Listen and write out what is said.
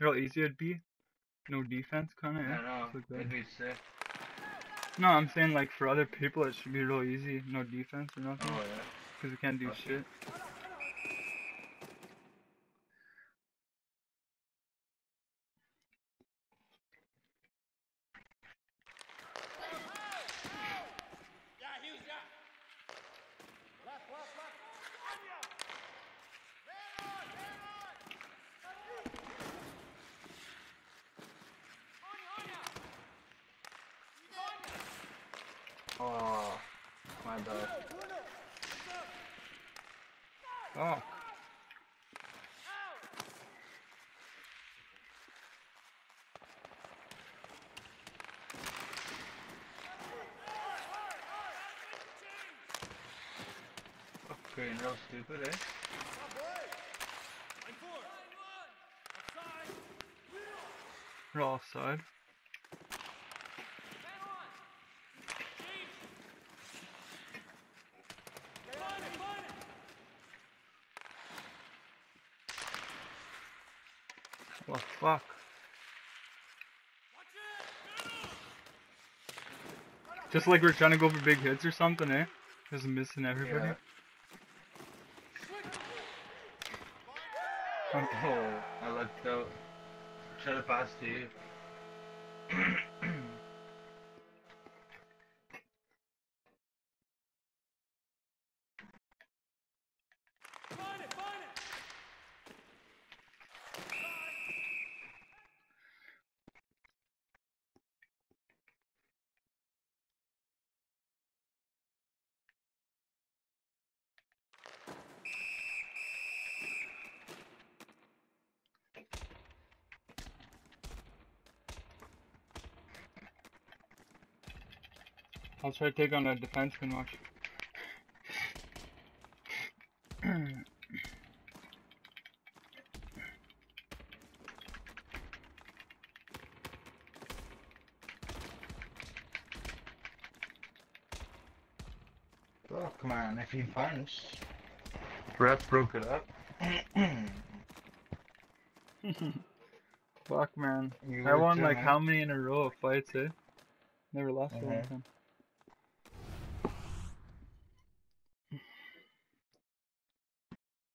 Real easy it'd be. No defense, kind of. I know. Like It'd be sick. No, I'm saying like for other people it should be real easy. No defense or nothing. Oh yeah. Because we can't do shit. Oh, my bad. Oh. Okay, real stupid, eh? We're offside. What the fuck? Just like we're trying to go for big hits or something, eh? Just missing everybody. Yeah. Oh, I lucked out. Try to pass to you. I'll try to take on a defenseman, watch. Fuck, man, if he punched. Ref broke it up. Fuck, man. You I were won too, like man. how many in a row of fights, eh? Never lost one.